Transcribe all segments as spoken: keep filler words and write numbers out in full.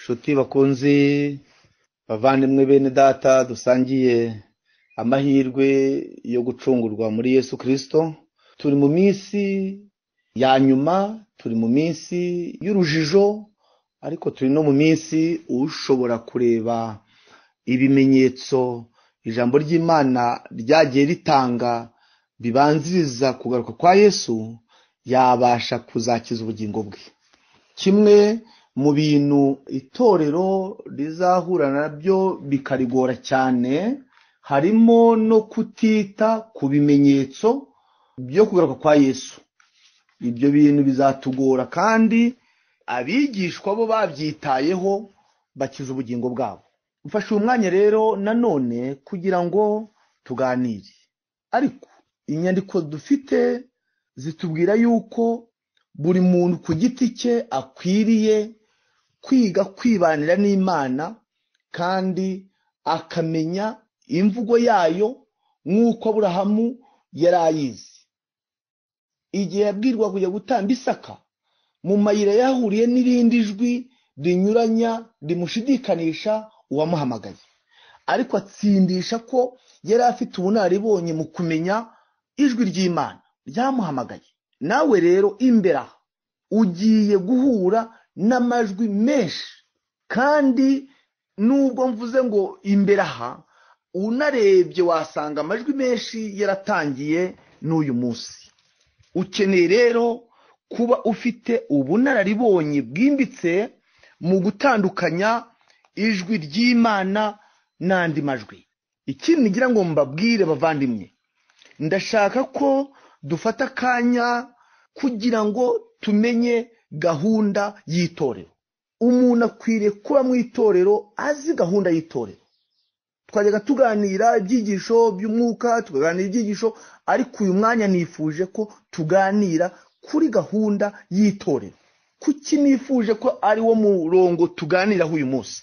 Nshuti bakunzi bavandimwe bene data dusangiye amahirwe yo gucungurwa muri Yesu Kristo, turi mu minsi ya nyuma, turi mu minsi y'urujijo, ariko turi no mu minsi ushobora kureba ibimenyetso ijambo ry'Imana ryagiye ritanga bibanziriza kugaruka kwa Yesu, yabasha kuzakiza ubugingo bwe. Kimwe mu bintu itorero rizahura nabyo bikarigora cyane harimo no kutita ku bimenyetso byo kugaruka kwa Yesu. Ibyo bintu bizatugora, kandi abigishwa bo babyitayeho bakiza ubugingo bwabo. Mfashe umwanya rero nanone kugira ngo tuganire, ariko inyandiko dufite zitubwira yuko buri muntu ku giti cye akwiriye kwiga kwibanira n'Imana, kandi akamenya imvugo yayo nk'uko Aburahamu yari ayizi. Igihe yabwirwa kujya gutamba Isaka, mu mayira yahuriye n'irindi jwi rinyuranya rimushidikanisha uwamuhamagaye, ariko atsindisha ko yari afite ubunararibonye mu kumenya ijwi ry'Imana ryamuhamagaye. Nawe rero imbere ugiye guhura n'amajwi menshi, kandi nubwo mvuze ngo imbere aha, unarebye wasanga amajwi menshi yaratangiye n'uyu munsi. Ukeneye rero kuba ufite ubunararibonye bwimbitse mu gutandukanya ijwi ry'Imana n'andi majwi. Ikindi ngira ngo mbabwire bavandimwe, ndashaka ko dufata akanya kugira ngo tumenye gahunda y'itorero. Umuntu akwiriye kuba mu itorero azi gahunda y'itorero. Twajyaga tuganira ibyigisho by'umwuka, tukaganira ibyigisho, ariko uyu mwanya nifuje ko tuganira kuri gahunda y'itorero. Kuki nifuje ko ari wo murongo tuganiraho uyu munsi?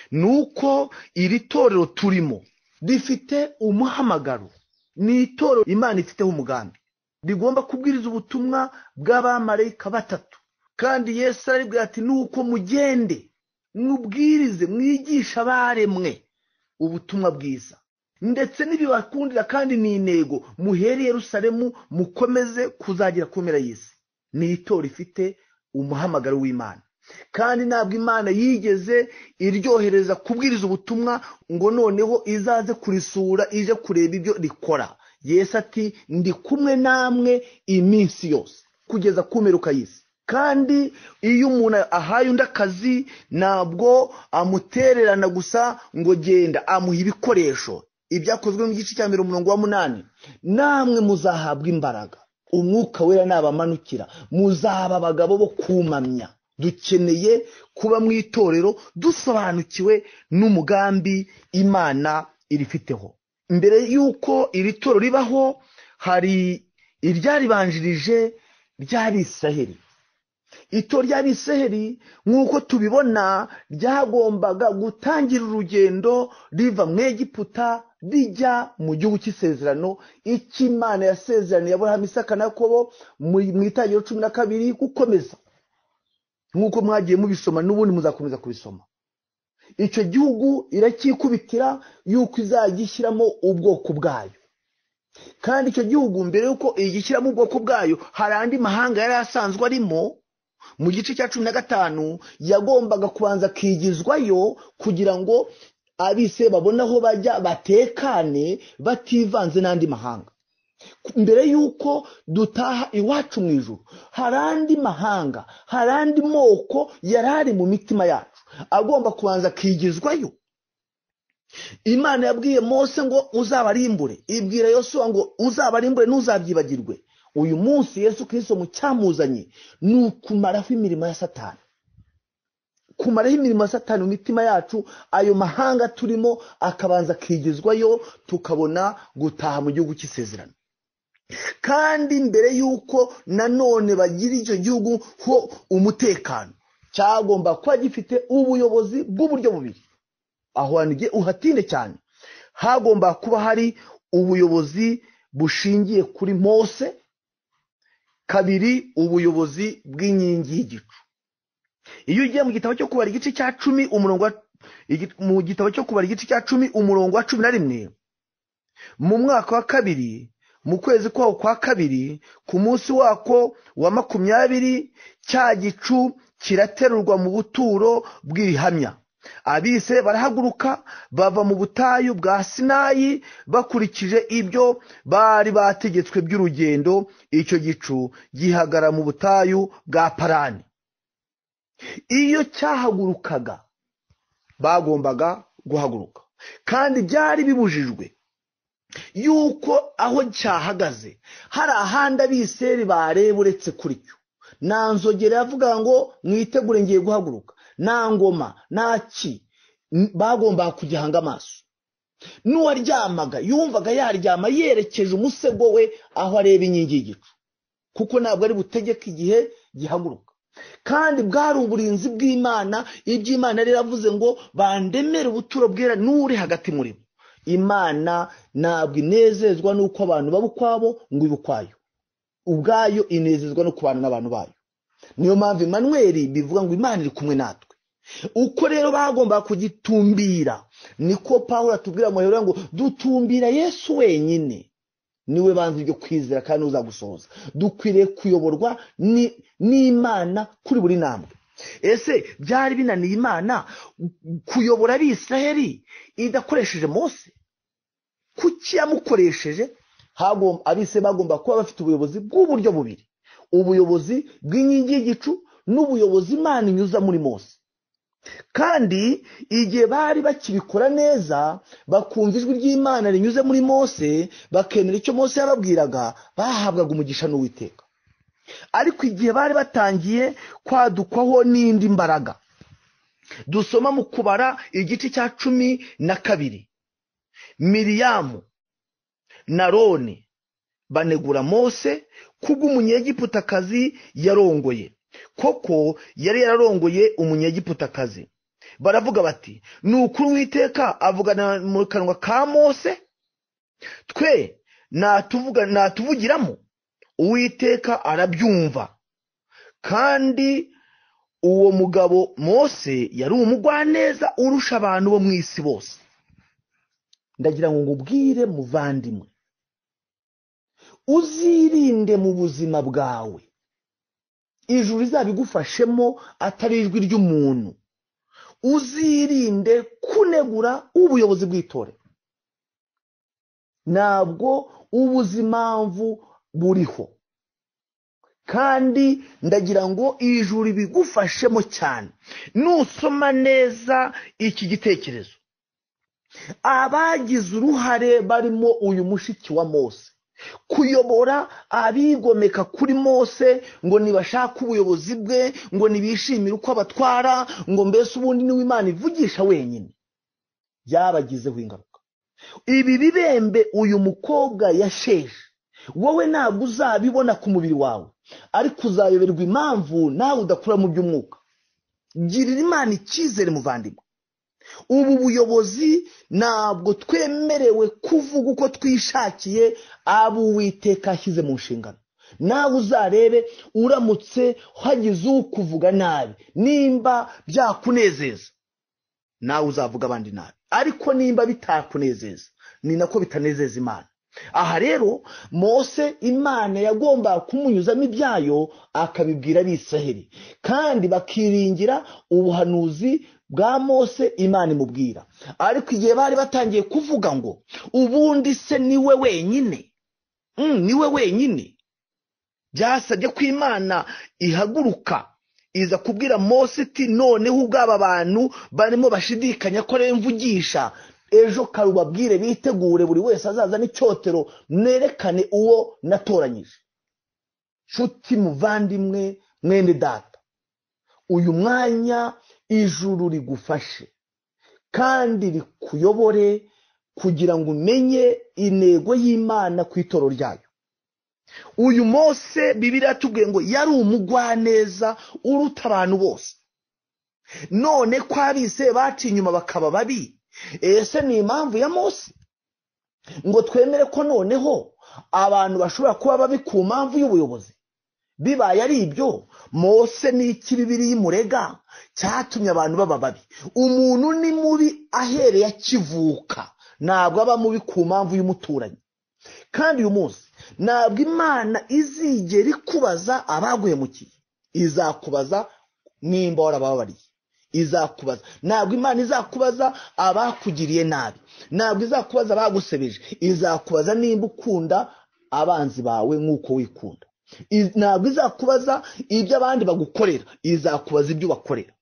Nuko iri torero turimo rifite umuhamagaro. Ni itorero Imana ifiteho umugambi, rigomba kubwiriza ubutumwa bw'abamarayika batatu. Kandi Yesu aribwira ati nuko mugende mubwirize mwigisha abaremwe ubutumwa bwiza, ndetse n'ibibakundira kandi ni intego, muhere Yerusalemu mukomeze kuzagera ku mpera y'isi. Ni itorero ifite umuhamagaro w'Imana, kandi ntabwo Imana yigeze iryohereza kubwiriza ubutumwa ngo noneho izaze kurisura ije kureba ibyo rikora. Yesu ati ndi kumwe namwe iminsi yose kugeza ku mperuka y'isi. Kandi iyo umuntu ahaye undi akazi, ntabwo amutererana gusa ngo genda, amuha ibikoresho. Ibyakozwe mu gice cya mbere umurongo wa munani, namwe muzahabwa imbaraga, umwuka wera nabamanukira, muzaba abagabo bo kumamya. Dukeneye kuba mu itorero dusobanukiwe n'umugambi Imana irifiteho. Mbere yuko iri torero ribaho, hari iryaribanjirije ry'Abisiraheli. Itorero ry'Abisiraheli nk'uko tubibona ryagombaga gutangira urugendo riva mu Egiputa rijya mu gihugu cy'isezerano, icyo Imana yasezeraniye Aburahamu, Isaka na Yakobo mu Itangiriro cumi na kabiri gukomeza. Nk'uko mwagiye mubisoma n'ubundi muzakomeza kubisoma. Icyo gihugu iracyikubitira yuko izagishyiramo ubwoko bwayo. Kandi icyo gihugu mbere yuko igishyiramo ubwoko bwayo, hari andi mahanga yari asanzwe arimo. Mu gice cya cumi na gatanu yagombaga kubanza kigizwayo kugira ngo abise babone aho bajya batekane bativanze n'andi mahanga. Mbere yuko dutaha iwacu mu ijuru, hari andi mahanga, hari andi moko yarari mu mitima yacu agomba kubanza kigizwayo. Imana yabwiye Mose ngo uzabarimbure, ibwira Yosuwa ngo uzabarimbure ntuzabyibagirwe. Uyu munsi Yesu Kristo mu cyamuzanye ni ukumaraho imirimo ya Satani, kumaraho imirimo ya Satani mu mitima yacu. Ayo mahanga turimo akabanza kigizwayo, tukabona gutaha mu gihugu cy'isezerano. Kandi mbere yuko nanone bagira icyo gihugu ho umutekano, cyagomba kuba gifite ubuyobozi bw'uburyo bubiri. Aho hanige uhatinde cyane. Hagomba kuba hari ubuyobozi bushingiye kuri Mose, kabiri ubuyobozi bw'inkingi y'igicu. iyo ugiye mu gitabo cyo kubara igice cya cumi umurongo mu gitabo cyo kubara igice cya cumi umurongo wa cumi na rimwe, mu mwaka wa kabiri mu kwezi kwawo kwa kabiri ku munsi wako wa makumyabiri cya gicu kiraterurwa mu buturo bw'ibihamya. Abise barahaguruka bava mu butayu bwa Sinayi bakurikije ibyo bari bategetswe by'urugendo. Icyo gicu gihagara mu butayu bwa Parani. Iyo cyahagurukaga bagombaga guhaguruka, kandi byari bibujijwe yuko aho cyahagaze hari ahandi abiseri bareba uretse kuri cyo. Nta nzogera yavuga ngo mwitegure ngiye guhaguruka, nta ngoma nta ki, bagombaga kugihanga amaso. N'uwaryamaga yumvaga yaryama yerekeje umusego we aho areba inkingi y'igicu, kuko ntabwo ari butegeke igihe gihaguruka. Kandi bwari uburinzi bw'Imana. Iby'Imana rero yavuze ngo bandemere ubuturo bwera n'uri hagati muri bo. Imana ntabwo inezezwa n'uko abantu baba ukwabo ngo ibe ukwayo, ubwayo inezezwa no kubana n'abantu bayo. Niyo mpamvu Emmanuel bivuga ngo Imana iri kumwe natwe. Uko rero bagomba kugitumbira, niko Pawulo atubwira mu Heburayo ngo dutumbira Yesu wenyine, niwe banza ibyo kwizera kandi uzagusohoza. Dukwiriye kuyoborwa n'Imana kuri buri ntambwe. Ese byari binaniye Imana kuyobora Abisiraheli idakoresheje Mose? Kuki yamukoresheje? Abise bagomba kuba bafite ubuyobozi bw'uburyo bubiri: ubuyobozi bw'inkingi y'igicu n'ubuyobozi Imana inyuza muri Mose. Kandi igihe bari bakibikora neza, bakumva ijwi ry'Imana rinyuze muri Mose, bakemera icyo Mose yababwiraga, bahabwaga umugisha n'Uwiteka. Ariko igihe bari batangiye kwadukwaho n'indi mbaraga, dusoma mu Kubara igice cya cumi na kabiri, Miriyamu na Aroni banegura Mose kubw'umunyegiputakazi yarongoye. Koko yari yararongoye umunyegiputakazi. Baravuga bati, n'ukuri Uwiteka avugana mu kanwa ka Mose, twe natuvuga natuvugiramo. Uwiteka arabyumva. Kandi uwo mugabo Mose yari umugwaneza urusha abantu bo mu isi bose. Ndagira ngo ngubwire muvandimwe, uzirinde mu buzima bwawe ijuru rizabigufashemo atari ijwi ry'umuntu. Uzirinde kunegura ubuyobozi bw'itorero. Ntabwo ubuzimamvu buriho, kandi ndagira ngo ijuru bigufashemo cyane. Nusoma neza iki gitekerezo, abagize uruhare barimo uyu mushiki wa Mose kuyobora abigomeka kuri Mose ngo nibashaka ubuyobozi bwe, ngo nibishimire uko abatwara, ngo mbese ubundi niwe Imana ivugisha wenyine, byabagizeho ingaruka. Ibi bibembe uyu mukobwa yasheje, wowe ntabwo uzabibona ku mubiri wawe, ariko uzayoberwa impamvu nawe udakura mu by'umwuka. Girira Imana icyizere muvandimwe. Ubu buyobozi ntabwo twemerewe kuvuga uko twishakiye, abo Uwiteka ashyize mu nshingano. Nawe uzarebe, uramutse hagize ukuvuga nabi, nimba byakunezeza nawe uzavuga abandi nabi, ariko nimba bitakunezeza ni nako bitanezeza Imana. Aha rero Mose Imana yagomba kumunyuzamo ibyayo akabibwira Abisiraheli, kandi bakiringira ubuhanuzi bwa Mose Imana imubwira. Ariko igihe bari batangiye kuvuga ngo ubundi se niwe wenyine, mm, niwe wenyine, byasabye ko Imana ihaguruka iza kubwira Mose iti, noneho ubwaba abantu barimo bashidikanya ko rero mvugisha, ejo karubabwire bitegure buri wese azaza n'icyotero nerekane uwo natoranyije. Nshuti muvandimwe mwene data, uyu mwanya ijuru rigufashe kandi rikuyobore kugira ngo umenye intego y'Imana ku itorero ryayo. Uyu Mose Bibiliya yatubwiye ngo yari umugwaneza uruta abantu bose. None ko abise baciye inyuma bakaba babi, ese ni impamvu ya Mose ngo twemere ko noneho abantu bashobora kuba babi ku mpamvu y'ubuyobozi? bibaye ari ibyo, Mose n'iki Bibiliya imurega cyatumye abantu baba babi? Umuntu ni mubi ahereye akivuka, ntabwo aba mubi ku mpamvu y'umuturanyi. Kandi uyu munsi ntabwo Imana izigera ikubaza abaguhemukiye, izakubaza nimba warababariye. Izakubaza, ntabwo Imana izakubaza abakugiriye nabi, ntabwo izakubaza abagusebeje, izakubaza nimba ukunda abanzi bawe nk'uko wikunda. Ntabwo izakubaza ibyo abandi bagukorera, izakubaza ibyo ubakorera.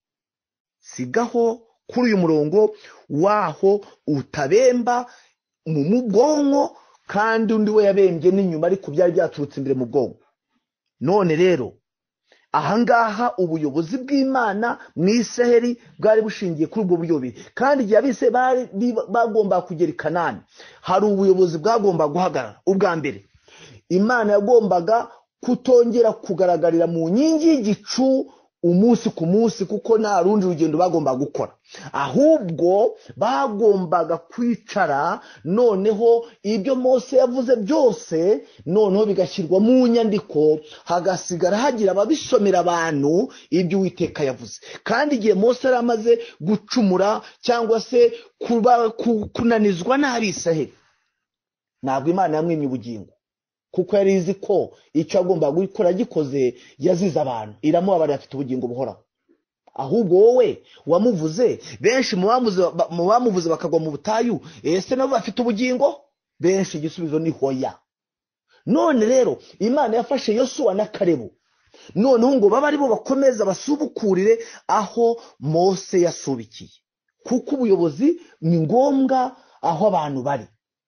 Sigaho kuri uyu murongo waho utabemba mu mubwonko, kandi undi we yabembye n'inyuma ariko byari byaturutse imbere mu bwonko. None rero ahangaha ubuyobozi bw'Imana mu Isiraheli bwari bushingiye kuri ubwo buyobozi, kandi igihe abise bagomba kugera i Kanani hari ubuyobozi bwagomba guhagarara. Ubwa mbere, Imana yagombaga kutongera kugaragarira mu nkingi y'igicu umunsi ku munsi, kuko nta rundi rugendo bagomba gukora, ahubwo bagombaga kwicara noneho ibyo Mose yavuze byose noneho bigashyirwa mu nyandiko, hagasigara hagira ababisomera abantu ibyo Uwiteka yavuze. Kandi igihe Mose yari amaze gucumura cyangwa se kuba kunanizwa n'Abisiraheli, ntabwo Imana yamwimye ubugingo, kuko yari izi ko icyo agomba gukora gikoze yazize abantu, iramubabarira, afite ubugingo buhoraho. Ahubwo wowe wamuvuze, benshi mu bamuvuze bakagwa mu butayu, ese nabo bafite ubugingo? Benshi igisubizo ni hoya. None rero Imana yafashe Yosuwa na Kalebu, noneho ngo babe ari bo bakomeza basubukurire aho Mose yasubikiye, kuko ubuyobozi ni ngombwa aho abantu bari,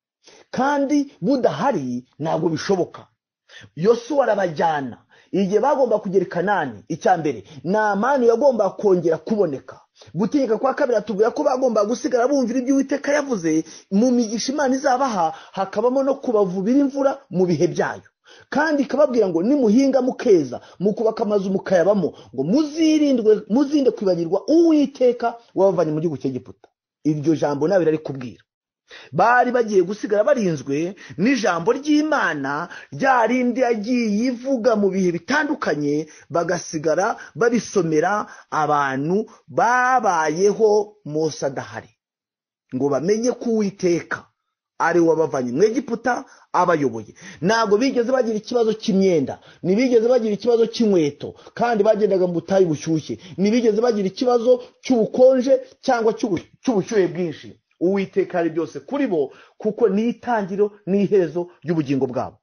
kandi budahari ntabwo bishoboka. Yosuwa arabajyana, igihe bagomba kugera i Kanani, icya mbere nta manu yagomba kongera kuboneka. Gutegeka kwa kabiri atubwira ko bagomba gusigara bumvira ibyo Uwiteka yavuze, mu migisha Imana izabaha hakabamo no kubavubira imvura mu bihe byayo, kandi ikababwira ngo nimuhinga mukeza, mukubaka amazu mukayabamo, ngo muzirindwe muzinde kwibagirwa Uwiteka wabavanye mu gihugu cy'Egiputa. Iryo jambo nawe rari kubwira. Bari bagiye gusigara barinzwe n'ijambo ry'Imana ryarindi yagiye ivuga mu bihe bitandukanye, bagasigara babisomera abantu babayeho Mose adahari, ngo bamenye ko Uwiteka ari wabavanye mu Egiputa abayoboye. Ntabwo bigeze bagira ikibazo cy'imyenda, ntibigeze bagira ikibazo cy'inkweto, kandi bagendaga mu butayu bushyushye, ntibigeze bagira ikibazo cy'ubukonje cyangwa cy'ubushyuhe bwinshi. Uwiteka ari byose kuri bo, kuko ni itangiro n'iherezo ry'ubugingo bwabo.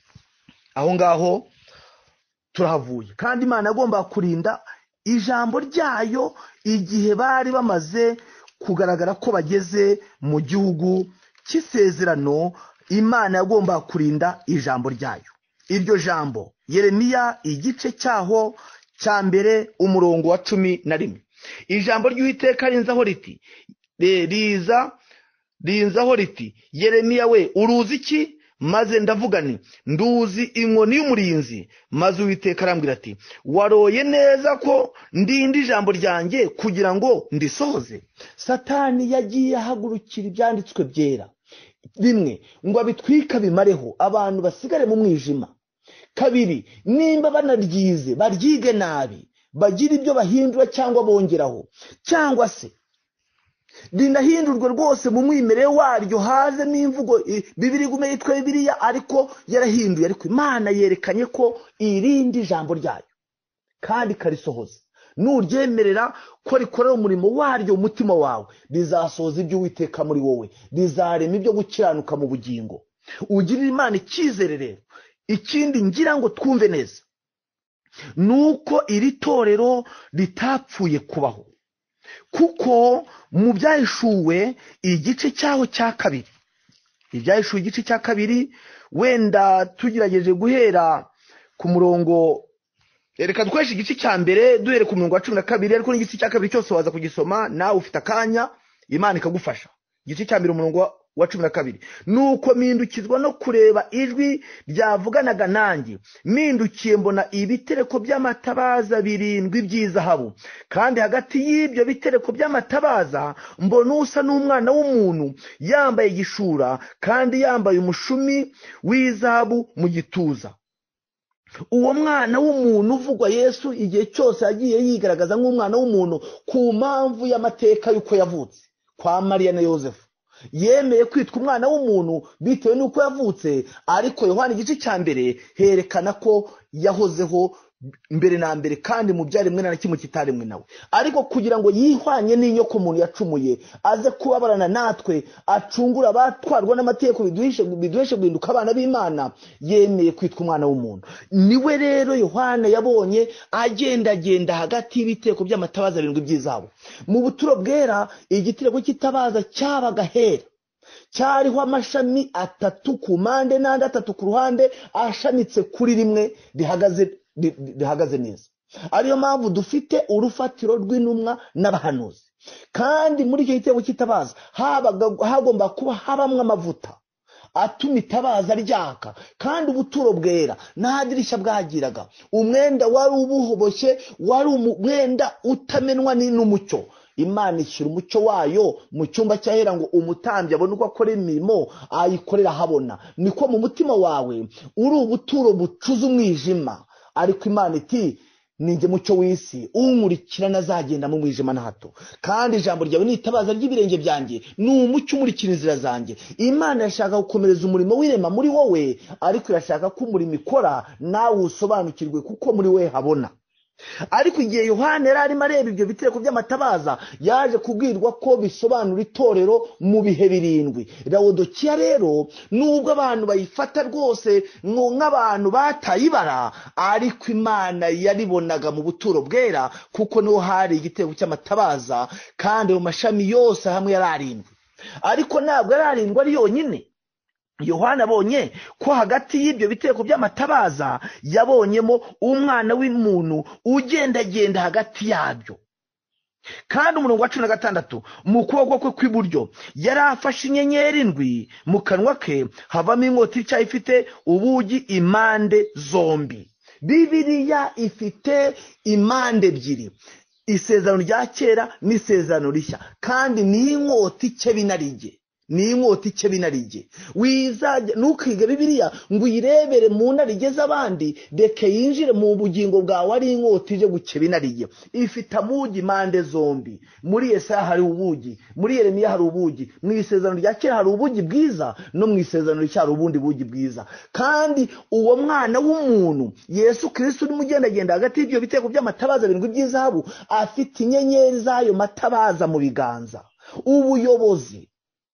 Aho ngaho turahavuye. Kandi Imana agomba kurinda ijambo ryayo igihe bari bamaze kugaragara ko bageze mu gihugu cy'isezerano. Imana yagomba kurinda ijambo ryayo. Iryo jambo Yeremiya igice cyaho cya mbere umurongo wa cumi na rimwe, ijambo ry'Uwiteka rinzaho riti riza rinzaho riti Yeremiya we uruzi iki? Maze ndavuga nti nduzi inkoni y'umurinzi. Maze Uwiteka arambwira ati waroye neza ko ndinda ijambo ryanjye kugira ngo ndisohoze. Satani yagiye ahagurukira ibyanditswe byera, rimwe ngo abitwika bimareho abantu basigare mu mwijima, kabiri nimba banaryize baryige nabi, bagira ibyo bahindura cyangwa bongeraho, cyangwa se rinahindurwe rwose mu mwimerere waryo, haze n'imvugo Bibiliya igume yitwa Bibiliya ariko yarahinduye, ariko Imana yerekanye ko irindi ijambo ryayo kandi karisohoza. Nuryemerera ko rikorera umurimo waryo umutima wawe, rizasohoza ibyo Uwiteka muri wowe, rizarema ibyo gukiranuka mu bugingo. Ugirira Imana icyizere rero. Ikindi ngira ngo twumve neza nuko iri torero ritapfuye kubaho, kuko mu byahishuwe igice cyaho cya kabiri, ibyahishuwe igice cya kabiri, wenda tugerageje guhera ku murongo, reka dukoreshe igice cya mbere duhere ku murongo wa cumi na kabiri, ariko n'igice cya kabiri cyose waza kugisoma nawe ufite akanya, Imana ikagufasha. Igice cya mbere umurongo wa cumi na kabiri, nuko mpindukizwa no kureba ijwi ryavuganaga nanjye, mpindukiye mbona ibitereko by'amatabaza birindwi by'izahabu, kandi hagati y'ibyo bitereko by'amatabaza mbona usa n'umwana w'umuntu, yambaye igishura kandi yambaye umushumi w'izahabu mu gituza. uwo mwana w'umuntu uvugwa Yesu igihe cyose yagiye yigaragaza nk'umwana w'umuntu ku mpamvu y'amateka y'uko yavutse kwa Mariya na Yosefu. Yemeye kwitwa umwana w'umuntu bitewe n'uko yavutse, ariko Yohana igice cya mbere herekana ko yahozeho mbere na mbere kandi mu byaremwe na kimwe kitaremwe nawe, ariko kugira ngo yihwanye n'inyoko umuntu yacumuye aze kubabarana natwe, acungura abatwarwa n'amategeko biduhishe biduhishe guhinduka abana b'Imana, yemeye kwitwa umwana w'umuntu. Niwe rero Yohana yabonye agendagenda hagati y'ibiteko by'amatabaza birindwi by'izabo. Mu buturo bwera igitereko cy'itabaza cyabaga hera, cyariho amashami atatu ku mpande n'andi atatu ku ruhande ashamitse kuri rimwe rihagaze rihagaze neza. Ariyo mpamvu dufite urufatiro rw'intumwa n'abahanuzi, kandi muri icyo gitebo cy'itabaza habaga hagomba kuba habamwe amavuta atuma itabaza ryaka, kandi ubuturo bwera nta dirishya bwagiraga. Umwenda wari ubuhoboshye, wari umwenda utamenwa n'umucyo. Imana ishyira umucyo wayo mu cyumba cyahera ngo umutambyi abone uko akora imirimo ayikorera habona. Niko mu mutima wawe uri ubuturo bucuza umwijima, ariko Imana iti ninjye mucyo w'isi, unkurikira nazagenda mu mwijima na hato. Kandi ijambo ryawe ni itabaza ry'ibirenge byanjye, ni umucyo umurikira inzira zanjye. Imana yashaka gukomereza umurimo w'irema muri wowe, ariko irashaka ko umurimo ikora nawe usobanukirwe kuko muri we habona. Ariko igihe Yohana yari arimo areba ibyo bitereko by'amatabaza, yaje kubwirwa ko bisobanura itorero mu bihe birindwi. Laodikiya rero nubwo abantu bayifata rwose nk'abantu batayibara, ariko Imana yaribonaga mu buturo bwera kuko niho hari igitereko cy'amatabaza, kandi mu mashami yose hamwe yari arindwi. Ariko ntabwo yari arindwi ari yonyine. Yohana abonye ko hagati y'ibyo biteko by'amatabaza yabonyemo umwana w'umuntu ugendagenda hagati yabyo. Kandi umurongo wa cumi na gatandatu, mu kuboko kwe kw'iburyo yari afashe inyenyeri indwi, mu kanwa ke havamo inkota ityaye ifite ubugi impande zombi. Bibiliya ifite impande ebyiri, isezerano rya kera n'isezerano rishya, kandi ni inkota ikeba inarijye. Ni inkota ikeba inarijye. Wizajya ntukige Bibiliya ngo uyirebere mu narijye z'abandi, reke yinjire mu bugingo bwawe ari inkota ije gukeba inarijye. Ifite amugi impande zombi. Muri Yesaya hari ubugi, muri Yeremiya hari ubugi, mu isezerano rya kera hari ubugi bwiza, no mu isezerano rishya hari ubundi bugi bwiza. Kandi uwo mwana w'umuntu Yesu Kristo urimo ugendagenda hagati y'ibyo biteko by'amatabaza birindwi by'izahabu, afite inyenyeri z'ayo matabaza mu biganza. Ubuyobozi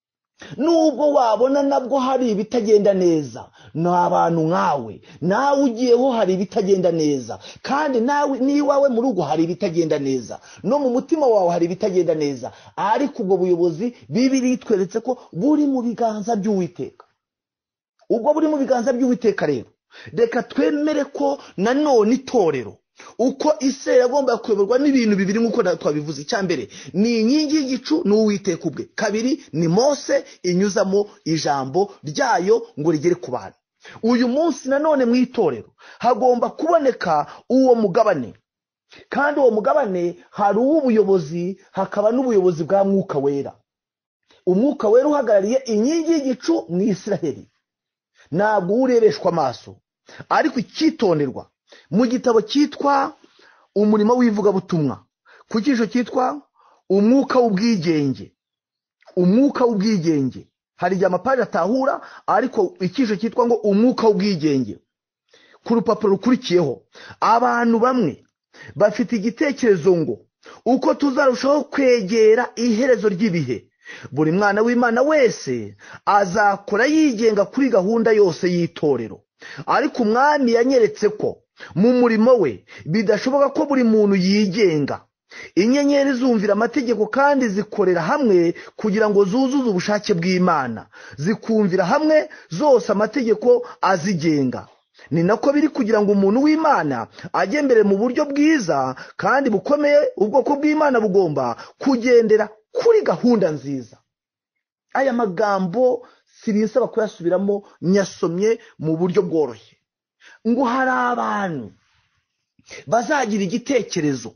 nubwo wabona nabwo hari ibitagenda neza, n'abantu nkawe nawe ugiyeho hari ibitagenda neza, kandi nawe niwawe mu rugo hari ibitagenda neza, no mu mutima wawe hari ibitagenda neza, ariko ubwo buyobozi Bibiliya itweretse ko buri mu biganza by'Uwiteka. Ubwo buri mu biganza by'Uwiteka rero, reka twemere ko nanone itorero uko ise yagomba kuyoborwa n'ibintu bibiri nk'uko twabivuze. Icyambere ni inkingi y'igicu n'Uwiteka ubwe, kabiri ni Mose inyuzamo ijambo ryayo ngo rigere ku bantu. Uyu munsi nanone mu itorero hagomba kuboneka uwo mugabane, kandi uwo mugabane hari uw'ubuyobozi, hakaba n'ubuyobozi bwa Mwuka Wera. Umwuka Wera uhagarariye inkingi y'igicu mu Isiraheli, ntabwo urebeshwa amaso, ariko icyitonderwa mu gitabo cyitwa umurimo w'ivugabutumwa, ku cyisho cyitwa umwuka w'ubwigenge. Umwuka w'ubwigenge hari igihe amapaji atahura, ariko icyisho cyitwa ngo umwuka w'ubwigenge. Ku rupapuro rukurikiyeho, abantu bamwe bafite igitekerezo ngo uko tuzarushaho kwegera iherezo ry'ibihe, buri mwana w'Imana wese azakora yigenga kuri gahunda yose y'itorero. Ariko umwami yanyeretse ko mu murimo we bidashoboka ko buri muntu yigenga. Inyenyeri zumvira amategeko kandi zikorera hamwe kugira ngo zuzuze ubushake bw'Imana, zikumvira hamwe zose amategeko azigenga. Ni nako biri kugira ngo umuntu w'Imana ajye mbere mu buryo bwiza kandi bukomeye. Ubwoko bw'Imana bugomba kugendera kuri gahunda nziza. Aya magambo sibinsaba kuyasubiramo, nyasomye mu buryo bworoshye. Ngo hari abantu bazagira igitekerezo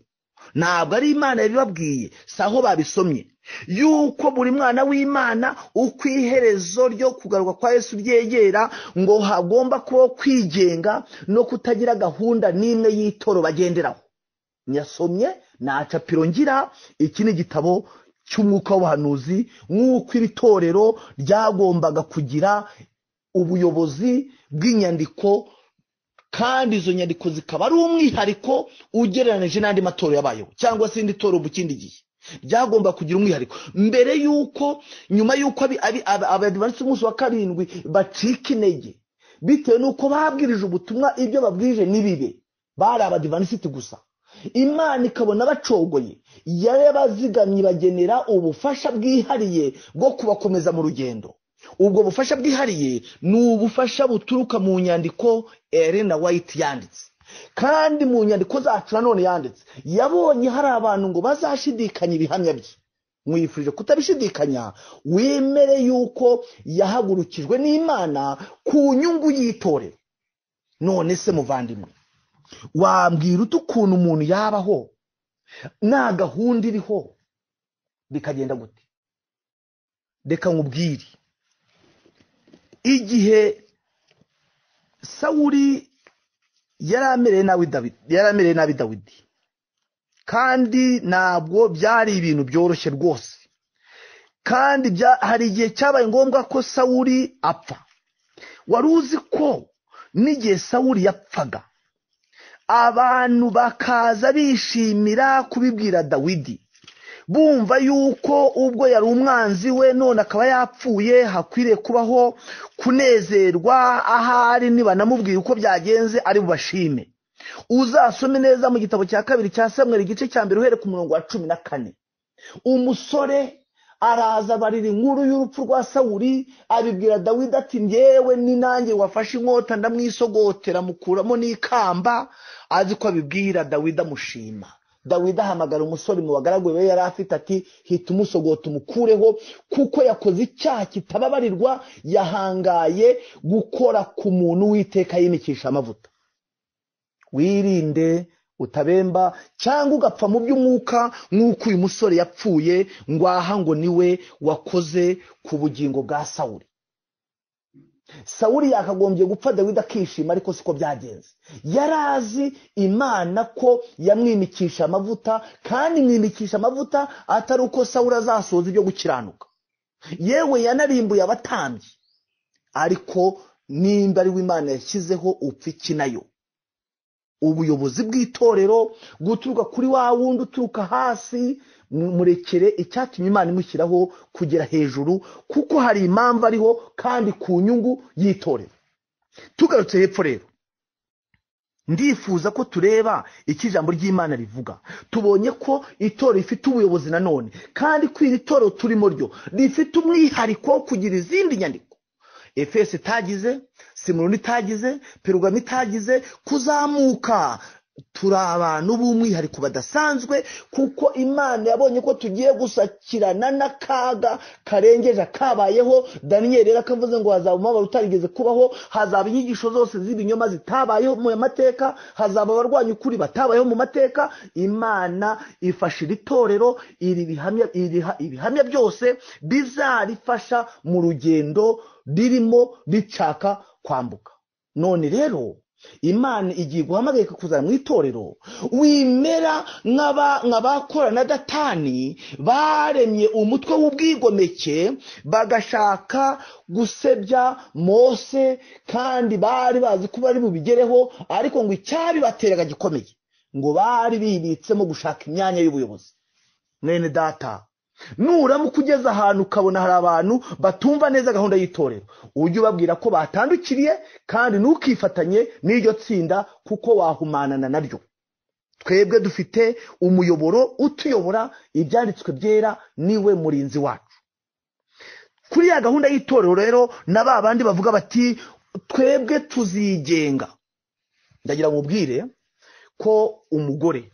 ntabwo ari Imana yabibabwiye, saho babisomye yuko buri mwana w'Imana uko iherezo ryo kugaruka kwa Yesu ryegera ngo hagomba kuba kwigenga no kutagira gahunda n'imwe y'itoro bagenderaho. Nyasomye nacapiro ngira, iki ni igitabo cy'umwuka w'ubuhanuzi, nk'uko iri torero ryagombaga kugira ubuyobozi bw'inyandiko, kandi izo nyandiko zikaba ari umwihariko ugereranije n'andi matorero yabayeho cyangwa se indi toro mu kindi gihe. Byagomba kugira umwihariko mbere yuko nyuma yuko abadivansi umunsi wa karindwi bacika intege bitewe nuko babwirije ubutumwa, ibyo babwirije nibibe, bari abadivansi gusa. Imana ikabona bacogoye, yabazigamye bagenera ubufasha bwihariye bwo kubakomeza mu rugendo. Ubwo bufasha bwihariye ni ubufasha buturuka mu nyandiko Ellen White yanditse, kandi mu nyandiko zacu nanone yanditse. Yabonye hari abantu ngo bazashidikanya ibihamya bye. Mwifurije kutabishidikanya, wemere yuko yahagurukijwe n'Imana ku nyungu y'itorero. None se muvandimwe, wambwira utu ukuntu umuntu yabaho nta gahunda iriho bikagenda gute? Reka nkubwire, igihe Sawuli yaramereye nabi Dawidi yaramereye nabi Dawidi kandi ntabwo byari ibintu byoroshye rwose, kandi hari igihe cyabaye ngombwa ko Sawuli apfa. Wari uzi ko n'igihe Sawuli yapfaga abantu bakaza bishimira kubibwira Dawidi, bumva yuko ubwo yari umwanzi we none akaba yapfuye hakwiriye kubaho kunezerwa, ahari niba namubwiye uko byagenze ari bubashime. Uzasome neza mu gitabo cya kabiri cya Samweli igice cya mbere uhere ku murongo wa cumi na kane. Umusore araza barira inkuru y'urupfu rwa Sawuli, abibwira Dawidi ati njyewe ni nanjye wafashe inkota ndamwisogotera mukuramo n'ikamba. Azi ko abibwira Dawidi amushima. Dawidi ahamagara umusore mu bagaragu be yari afite ati hita umusogota umukureho, kuko yakoze icyaha kitababarirwa, yahangaye gukora ku muntu w'iteka yimikisha amavuta. Wirinde utabemba cyangwa ugapfa mu by'umwuka nk'uko uyu musore yapfuye, ngo aha ngo niwe wakoze ku bugingo bwa Sawuli. Sawuli yakagombye gupfa Dawidi akishima, ariko siko byagenze. Yarazi Imana ko yamwimikisha amavuta, kandi mwimikisha amavuta atari uko Sawuli azasoza ibyo gukiranuka. Yewe yanarimbuye abatambyi, ariko nimba ari w'Imana yashyizeho upfa iki nayo. Ubuyobozi bw'itorero guturuka kuri wa wundi uturuka hasi, murekere icyatumye Imana imushyiraho kugera hejuru, kuko hari impamvu ariho kandi ku nyungu y'itorero. Tugarutse hepfo rero, ndifuza ko tureba iki ijambo ry'Imana rivuga. Tubonye ko itorero rifite ubuyobozi nanone, kandi ko iri torero turimo ryo rifite umwihariko wo kugira izindi nyandiko. Efeso itagize, Simuroni itagize, Perugamo itagize, kuzamuka. Turi abantu b'umwihariko badasanzwe, kuko Imana yabonye ko tugiye gusakirana n'akaga karengeje akabayeho. Daniyeli rero akavuze ngo hazaba umubabaro utarigeze kubaho, hazaba inyigisho zose z'ibinyoma zitabayeho mu mateka, hazaba abarwanya ukuri batabayeho mu mateka. Imana ifasha iri torero iri bihamya ibihamya byose bizarifasha mu rugendo ririmo ricaka kwambuka. None rero Imana igiye guhamagarika kuzana mu itorero, wimera nk'abakora na Datani baremye umutwe w'ubwigomeke, bagashaka gusebya Mose, kandi bari bazi ko bari bubigereho, ariko ngo icyabi bateraga gikomeye, ngo bari bibitsemo gushaka imyanya y'ubuyobozi. Mwene data, nuramuka ugeze ahantu ukabona hari abantu batumva neza gahunda y'itorero, ujye ubabwira ko batandukiriye, kandi ntukifatanye n'iryo tsinda, kuko wahumanana naryo. Twebwe dufite umuyoboro utuyobora, ibyanditswe byera niwe murinzi wacu. Kuri ya gahunda y'itorero rero, na ba bandi bavuga bati twebwe tuzigenga, ndagira ngo ubwire ko umugore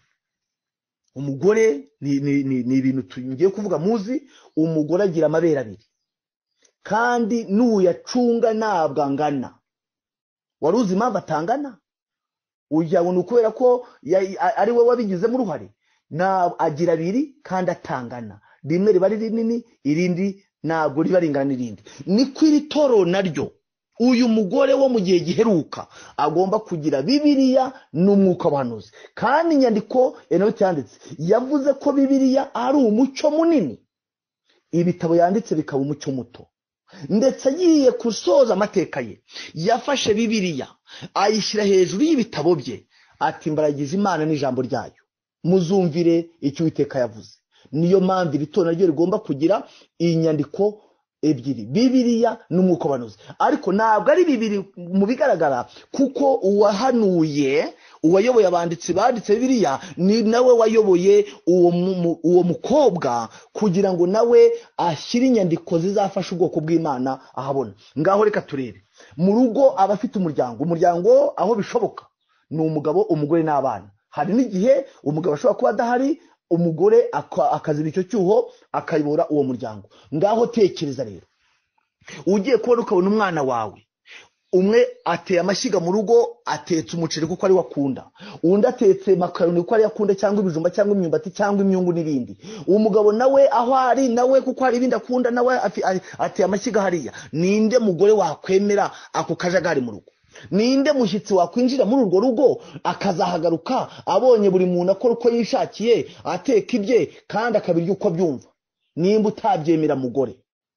umugore ni ni ni ibintu tugiye kuvuga muzi. Umugore agira amabere abiri, kandi n'uyacunga ntabwo angana. Wari uzi impamvu atangana? Ujya ngo ukubera ko ari we wabigizemo uruhare? na agira abiri kandi atangana, rimwe riba ari rinini irindi ntabwo riba ringana n'irindi. Ni ku Itorero naryo uyu mugore wo mu gihe giheruka agomba kugira Bibiliya n'umwuka w'ubuhanuzi. Kandi inyandiko Enote yanditse yavuze ko Bibiliya ari umucyo munini, ibitabo yanditse bikaba umucyo muto. Ndetse agiye gusoza amateka ye yafashe Bibiliya ayishyira hejuru y'ibitabo bye, ati mbaragize Imana n'ijambo ryayo, muzumvire icyo Uwiteka yavuze. Niyo mpamvu iri torero naryo rigomba kugira iyi nyandiko ebyiri, Bibiliya n'umwuka w'ubuhanuzi. Ariko ntabwo ari bibiri mu bigaragara, kuko uwahanuye uwayoboye abanditsi banditse Bibiliya ni nawe wayoboye uwo uwo mukobwa kugira ngo nawe ashyire inyandiko zizafasha ubwoko bw'Imana ahabona. Ngaho reka turebe mu rugo abafite umuryango, umuryango aho bishoboka ni umugabo, umugore n'abana. Hari n'igihe umugabo ashobora kuba adahari, umugore akaziba icyo cyuho akayobora uwo muryango. Ngaho tekereza rero, ugiye kubona ukabona umwana wawe umwe ateye amashyiga mu rugo, atetse umuceri kuko ari wakunda, undi atetse makaroni kuko ari yakunda, cyangwa ibijumba cyangwa imyumbati cyangwa imyungu n'ibindi. Umugabo nawe aho ari nawe kuko hari ibindi akunda, nawe ateye amashyiga hariya. Ninde mugore wakwemera ako kajagari mu rugo? Ninde mushyitsi wakwinjira muri urwo rugo akazahagaruka abonye buri muntu akora uko yishakiye, ateka ibye kandi akabirya uko byumva? Nimba utabyemera mugore,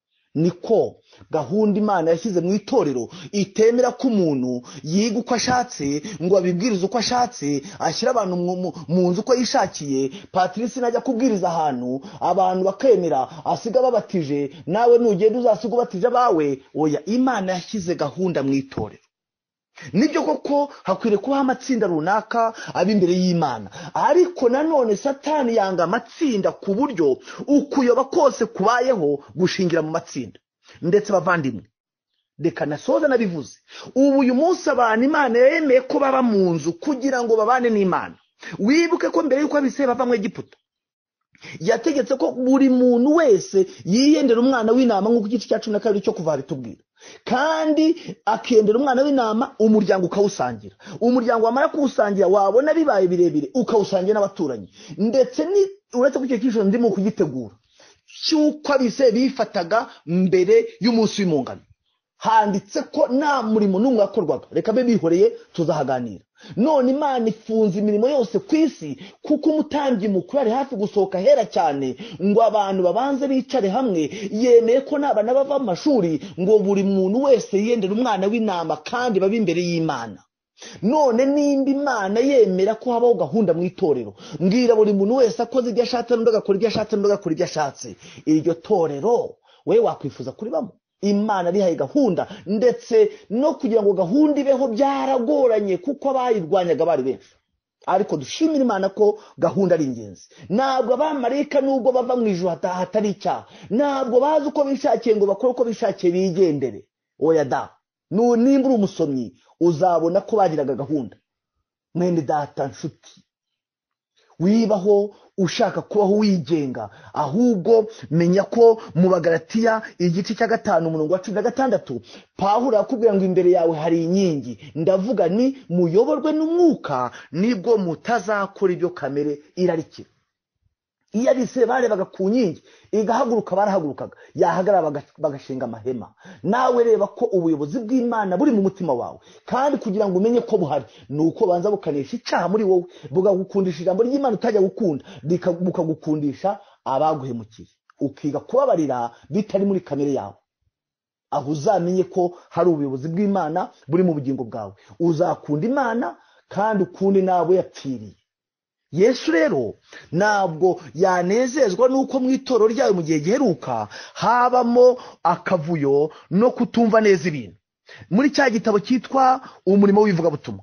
niko gahunda Imana yashyize mu itorero itemera ko umuntu yiga uko ashatse, ngo abibwirize uko ashatse, ashyira abantu mu nzu uko yishakiye. Patrice najya kubwiriza ahantu abantu bakemera asiga babatije, nawe nugenda uzasiga ubatije abawe. Oya, Imana yashyize gahunda mu itorero. Nibyo koko hakwiriye kuba amatsinda runaka ab'imbere y'Imana, ariko nanone Satani yanga amatsinda ku buryo ukuyoba kose kubayeho gushingira mu matsinda. Ndetse bavandimwe, reka nasoza nabivuze, ubu uyu munsi abantu Imana yemeye ko baba mu nzu kugira ngo babane n'Imana. Wibuke ko mbere yuko abise bava mu Egiputa yategetse ko buri muntu wese yiyendera umwana w'intama, nk'uko igice cya cumi na kabiri cyo kuva bitubwira, kandi akiyendera umwana w'intama, umuryango ukawusangira. Umuryango wamara kuwusangira, wabona bibaye birebire ukawusangira n'abaturanyi. Ndetse ni uretse ko icyo cyisho ndimo kugitegura cyuko abise bifataga mbere y'umunsi w'imungano, handitse ko nta murimo n'umwe wakorwaga. Reka be bihoreye tuzahaganira. None Imana ifunze imirimo yose ku isi kuko umutambyi mukuru ari hafi gusohoka hera cyane ngo abantu babanze bicare hamwe. Yemeye ko n'abana bava mu mashuri ngo buri muntu wese yiyendera umwana w'intama kandi babe imbere y'Imana. None nimba Imana yemera ko habaho gahunda mu itorero, mbwira buri muntu wese akoze ibyo ashatse n'undi agakora ibyo ashatse n'undi agakora ibyo ashatse, iryo torero we wakwifuza kuribamo? Imana rihaye gahunda, ndetse no kugira ngo gahunda ibeho byaragoranye kuko abayirwanyaga bari benshi. Ariko dushimira Imana ko gahunda ari ingenzi. Ntabwo abamarayika nubwo bava mu ijuru hatari icyaha, ntabwo bazi uko bishakiye ngo bakore uko bishakiye bigendere. Oya da, nimba uri umusomyi uzabona ko bagiraga gahunda. Mwene data nshuti, wibaho ushaka kubaho wigenga, ahubwo menya ko mu Bagalatiya igice cya gatanu umurongo wa cumi na gatandatu Pawulo yakubwira ngo imbere yawe hari inkingi, ndavuga ni muyoborwe n'umwuka, nibwo mutazakora ibyo kamere irarikira. Iyo abise barebaga ku nkingi igahaguruka barahagurukaga, yahagarara bagashinga amahema. Nawe reba ko ubuyobozi bw'Imana buri mu mutima wawe, kandi kugira ngo umenye ko buhari nuko banza bukanesha icyaha muri wowe, bugagukundisha ijambo ry'Imana utajya gukunda, bukagukundisha abaguhemukiye, ukiga kubabarira bitari muri kamere yawe. Aho uzamenye ko hari ubuyobozi bw'Imana buri mu bugingo bwawe, uzakunda Imana kandi ukunde nabo yapfiriye. Yesu rero ntabwo yanezezwa nuko mu itorero ryayo mu gihe giheruka habamo akavuyo no kutumva neza ibintu. Muri cya gitabo cyitwa umurimo w'ivugabutumwa,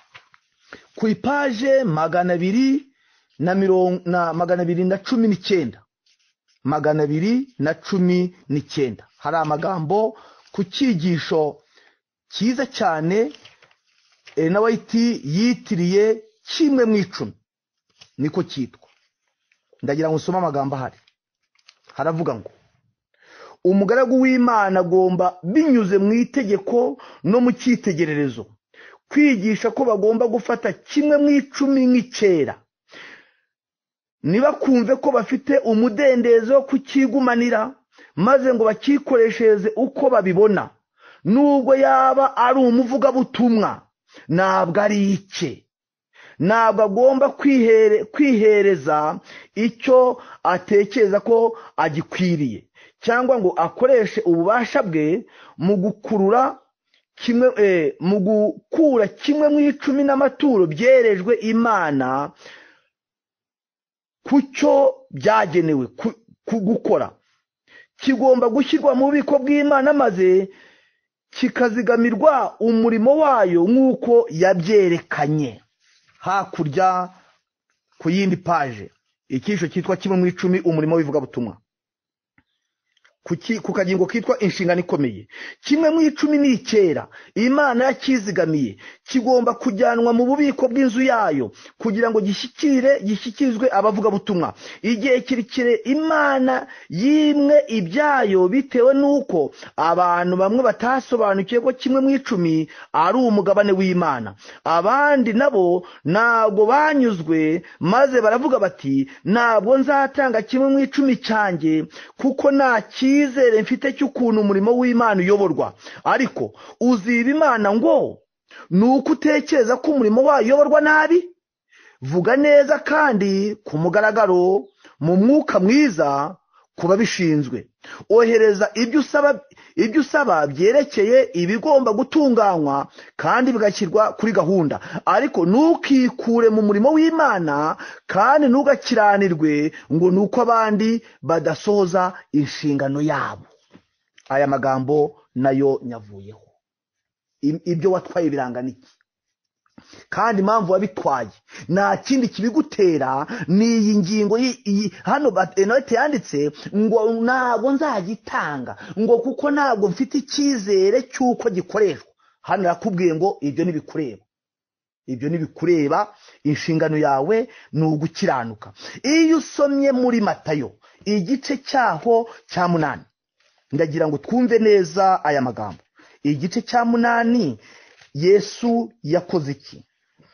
ku ipaje magana abiri na mirongo na magana abiri na cumi n'icyenda magana abiri na cumi n'icyenda hari amagambo ku cyigisho cyiza cyane Ellen White yitiriye kimwe mu icumi. Niko cyitwa. Ndagira ngo usome amagambo ahari. Haravuga ngo umugaragu w'Imana agomba binyuze mu itegeko no mu cyitegererezo kwigisha ko bagomba gufata kimwe mu icumi nk'icyera niba kumve ko bafite umudendezo wo kukigumanira maze ngo bakikoreshereze uko babibona, nubwo yaba ari umuvugabutumwa ntabwo ari icye. Ntabwo agomba kwihere kwihereza icyo atekereza ko agikwiriye, cyangwa ngo akoreshe ububasha bwe mu gukurura kimwe eh, mu gukura kimwe mu icumi n'amaturo byerejwe Imana kucyo byagenewe gukora. Kigomba gushyirwa mu bubiko bw'Imana maze kikazigamirwa umurimo wayo nk'uko yabyerekanye. Hakurya ku yindi paje icyisho cyitwa kimwe mu icumi umurimo w'ivugabutumwa, ku kagingo kitwa inshingano ikomeye. Kimwe mu icumi ni icyera Imana yakizigamiye, kigomba kujyanwa mu bubiko bw'inzu yayo kugira ngo gishyikire gishyikirizwe abavugabutumwa. Igihe kirekire Imana yimwe ibyayo bitewe n'uko abantu bamwe batasobanukiye ko kimwe mu icumi ari umugabane w'Imana. Abandi nabo ntabwo banyuzwe maze baravuga bati ntabwo nzatanga kimwe mu icumi cyanjye kuko nta icyizere mfite cy'ukuntu umurimo w'Imana uyoborwa. Ariko uziba Imana ngo nuko utekereza ko umurimo wayo uyoborwa nabi? Vuga neza kandi ku mugaragaro mu mwuka mwiza kuba bishinzwe. Ohereza ibyo usaba ibyo usaba byerekeye ibigomba gutunganywa kandi bigashyirwa kuri gahunda. Ariko ntukikure mu murimo w'Imana kandi ntugakiranirwe ngo nuko abandi badasohoza inshingano yabo. Aya magambo nayo nyavuyeho. Ibyo watwaye birangana iki? Kandi impamvu wabitwaye nta kindi kibigutera ni iyi ngingo hano enote yanditse ngo ntabwo nzagitanga ngo kuko ntabwo mfite icyizere cy'uko gikoreshwa. Hano yakubwiye ngo ibyo ntibikureba, ibyo ntibikureba. Inshingano yawe ni ugukiranuka. Iyo usomye muri Matayo igice cyaho cya munani, ndagira ngo twumve neza aya magambo. Igice cya munani Yesu yakoze iki?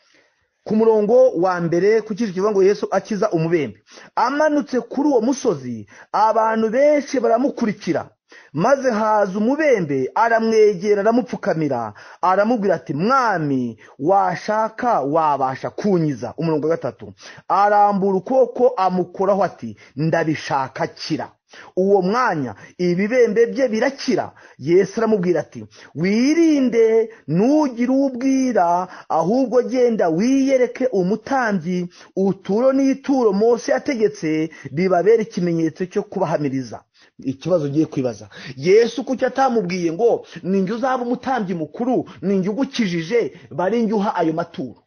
Ku murongo wa mbere ku cyiciro kivuga ngo Yesu akiza umubembe. Amanutse kuri uwo musozi abantu benshi baramukurikira, maze haza umubembe aramwegera aramupfukamira aramubwira ati mwami washaka wabasha kunyiza. Umurongo wa gatatu arambura ukuboko amukoraho ati ndabishaka kira. Uwo mwanya ibibembe bye birakira. Yesu aramubwira ati wirinde ntugire ubwira, ahubwo genda wiyereke umutambyi uturo n'ituro Mose yategetse bibabera ikimenyetso cyo kubahamiriza. Ikibazo ugiye kwibaza, Yesu kuki atamubwiye ngo ninjye uzaba umutambyi mukuru, ninjye ugukijije, bari njye uha ayo maturo?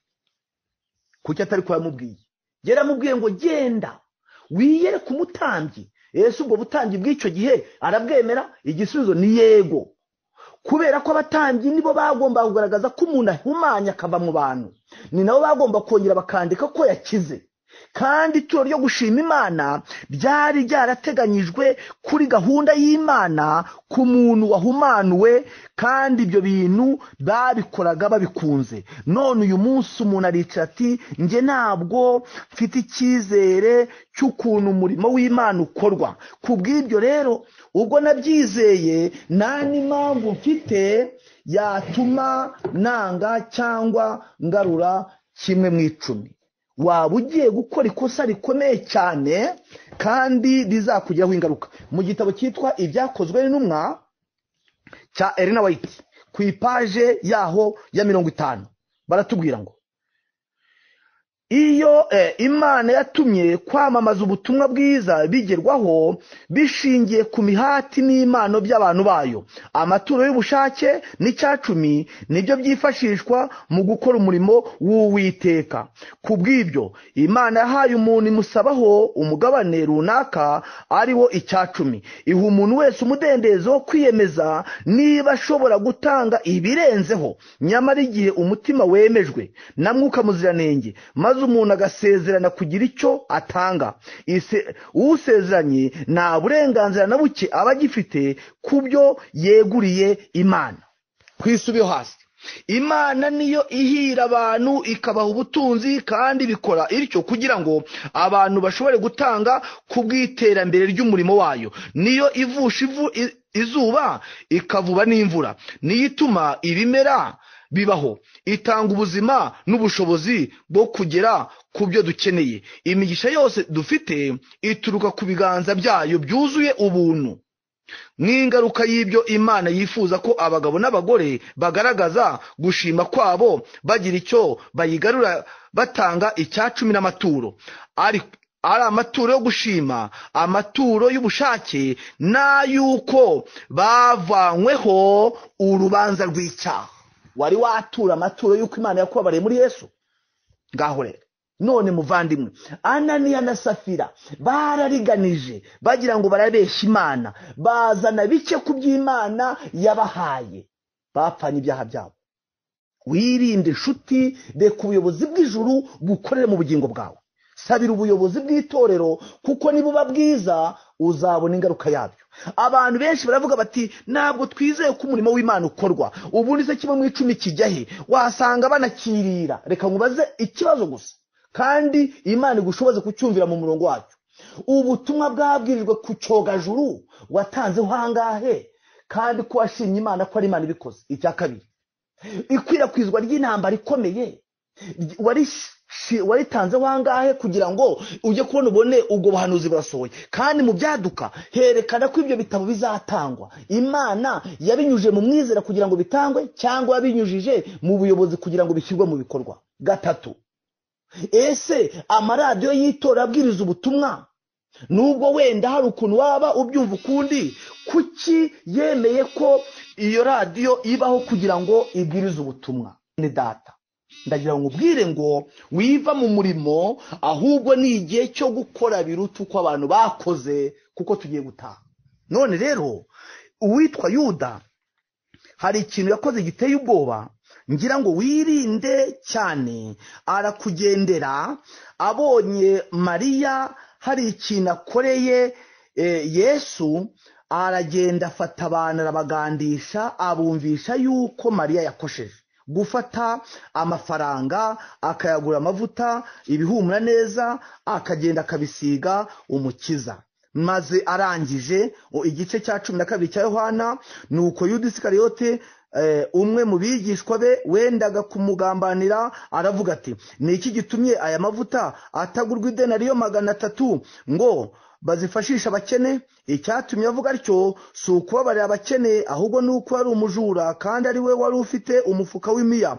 Kuki atari ko yamubwiye? Yaramubwiye ngo genda wiyereke umutambyi. Yesu ubwo butambyi bw'icyo gihe arabwemera? Igisubizo ni yego, kubera ko abatambyi nibo bagomba kugaragaza ko umuntu ahumanya akava mu bantu, ni nabo bagomba kongera bakandika ko yakize. Kandi ituro ryo gushima Imana byari byarateganyijwe kuri gahunda y'Imana ku muntu wahumanuwe, kandi ibyo bintu babikoraga babikunze. None uyu munsi umuntu aricara ati nge ntabwo mfite icyizere cy'ukuntu umurimo w'Imana ukorwa. Kubw'ibyo rero ubwo nabyizeye nta n'impamvu mfite yatuma nanga cyangwa ngarura kimwe mu icumi. Waba ugiye gukora ikosa rikomeye cyane kandi rizakugiraho ingaruka. Mu gitabo cyitwa ibyakozwe n'intumwa cya Ellen White ku ipaje yaho ya mirongo itanu baratubwira ngo iyo eh, Imana yatumye kwamamaza ubutumwa bwiza bigerwaho bishingiye ku mihati n'imano by'abantu bayo, amaturo y'ubushake n'icyacumi nibyo byifashishwa mu gukora umurimo w'Uwiteka. Kubw'ibyo Imana yahaye umuntu imusabaho umugabane runaka ariwo icyacumi. Iha umuntu wese umudendezo wo kwiyemeza niba ashobora gutanga ibirenzeho, nyamara igihe umutima wemejwe na Mwuka Muziranenge maze umuntu agasezerana kugira icyo atanga, usezeranye nta burenganzira na buke aba agifite ku byo yeguriye Imana. Kwisubiye hasi, Imana niyo ihira abantu ikabaha ubutunzi, kandi bikora ityo kugira ngo abantu bashobore gutanga kubw'iterambere ry'umurimo wayo. Niyo ivusha ivu izuba ikavuba n'imvura, niyo ituma ibimera bibaho, itanga ubuzima n'ubushobozi bwo kugera ku byo dukeneye. Imigisha yose dufite ituruka ku biganza byayo byuzuye ubuntu. Nk'ingaruka y'ibyo, Imana yifuza ko abagabo n'abagore bagaragaza gushima kwabo, bagira icyo bayigarura, batanga icya cumi n'amaturo, ari ari amaturo yo gushima, amaturo y'ubushake, n'ay'uko bavanyweho urubanza rw'icyaha. Wari watura amaturo y'uko Imana yakubabariye muri Yesu? Ngaho rero none muvandimwe, Ananiya na Safira barariganije bagira ngo barabeshya Imana, bazana bike ku by'Imana yabahaye, bapfanye ibyaha byabo. Wirinde inshuti, reka ubuyobozi bw'ijuru bukorere mu bugingo bwawe. Sabira ubuyobozi bw'itorero, kuko nibuba bwiza uzabona ingaruka yabyo. Abantu benshi baravuga bati ntabwo twizeye ko umurimo w'Imana ukorwa. Ubundi se kimwe mu icumi kijya he? Wasanga banakirira. Reka nkubaze ikibazo gusa, kandi Imana igushoboze kucyumvira mu murongo wacyo. Ubutumwa bwabwirijwe ku cyogajuru watanze hangahe, kandi ko washimye Imana ko ari Imana ibikoze? Icya kabiri, ikwirakwizwa ry'intambara ikomeye wari waritanze wangahe kugira ngo ujye kubona ubone ubwo buhanuzi burasohoye? Kandi mu byaduka herekana ko ibyo bitabo bizatangwa. Imana yabinyuje mu mwizera kugira ngo bitangwe, cyangwa yabinyujije mu buyobozi kugira ngo bishyirwe mu bikorwa? Gatatu, ese amaradiyo y'itora abwiriza ubutumwa, nubwo wenda hari ukuntu waba ubyumva ukundi, kuki yemeye ko iyo radiyo ibaho kugira ngo ibwirize ubutumwa? Ni data, ndagira ngo ubwire ngo wiva mu murimo, ahubwo ni igihe cyo gukora biruta uko abantu bakoze, kuko tugiye gutaha. None rero uwitwa Yuda hari ikintu yakoze giteye ubwoba, ngira ngo wirinde cyane. Arakugendera, abonye Mariya hari ikintu akoreye Yesu, aragenda afata abantu arabagandisha, abumvisha yuko Mariya yakosheje. Gufata amafaranga akayagura amavuta, ibihumura neza, akagenda akabisiga umukiza. Maze arangije igice cya cumi na kabiri cya Yohana, nuko Yuda Isikariyote, umwe mu bigishwa be wendaga kumugambanira, aravuga ati ni iki gitumye aya mavuta atagurwa idenariyo magana atatu ngo bazifashisha abakene? Icyatumye avuga atyo si ukubabarira abakene, ahubwo ni uko ari umujura, kandi ari we wari ufite umufuka w'imiya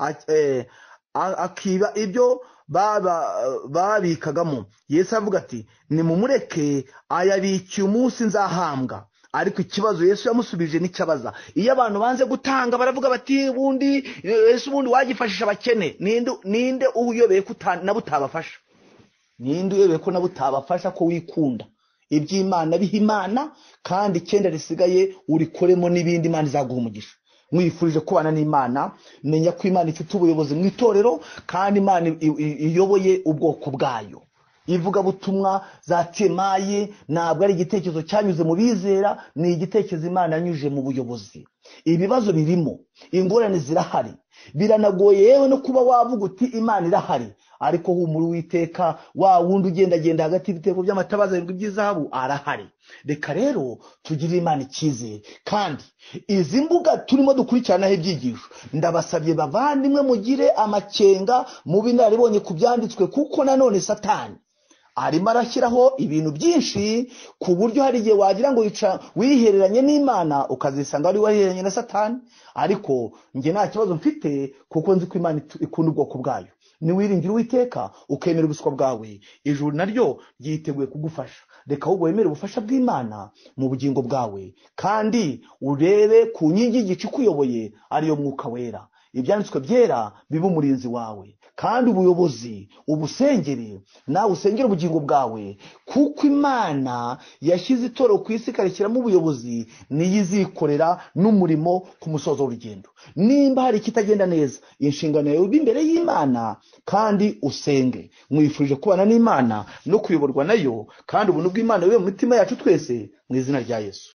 akiba ibyo babikagamo. Yesu avuga ati nimumureke, ayabikiye umunsi nzahambwa. Ariko ikibazo Yesu yamusubije n'icyabaza. Iyo abantu banze gutanga baravuga bati bundi Yesu bundi wagifashisha abakene, ninde ninde uyobeye ko nabo utabafasha? Ninde uyobeye ko nabo utabafasha ko wikunda? Iby'Imana biha Imana, kandi icyenda risigaye urikoremo n'ibindi Imana izaguha umugisha. Mwifurije kubana n'Imana, menya ko Imana ifite ubuyobozi mu itorero, kandi Imana iyoboye ubwoko bwayo. Ivuga butumwa za temaye ntabwo ari igitekerezo cyanyuze mu bizera, ni igitekerezo Imana yanyuje mu buyobozi. Ibibazo birimo, ingorane zirahari, biranagoye yewe no kuba wavuga uti Imana irahari. Ariko humura Uwiteka, wa wundi ugenda genda hagati y'ibitego by'amatabaza by'izahabu arahari. Reka rero tugirire Imana icyizere, kandi izi mbuga turimo dukurikiranaho ibyigisho, ndabasabye bavandimwe mugire amakenga mu binaribonye ku byanditswe, kuko nanone Satani arimo arashyiraho ibintu byinshi ku buryo hari igihe wagira ngo yica wihereranye n'Imana ukazisanga ari wahereranye na Satani. Ariko nge nta kibazo mfite, kuko nzi ko Imana ikunda ubwoko bwayo. Niwiringira Uwiteka ukemera ubuswa bwawe, ijuru naryo ryiteguye kugufasha. Reka ahubwo wemere ubufasha bw'Imana mu bugingo bwawe, kandi urebe ku nkingi y'igice ikuyoboye, ariyo Mwuka Wera. Ibyanditswe byera bibe umurinzi wawe, kandi ubuyobozi ubusengere, nawe usengere ubugingo bwawe, kuko Imana yashyize itorero ku isi ikarishyiramo ubuyobozi, niyo izikorera n'umurimo ku musozo w'urugendo. Nimba hari ikitagenda neza, inshingano yawe ube imbere y'Imana, kandi usenge. Mwifurije kubana n'Imana no kuyoborwa nayo, kandi ubuntu bw'Imana bube mu mitima yacu twese, mu izina rya Yesu.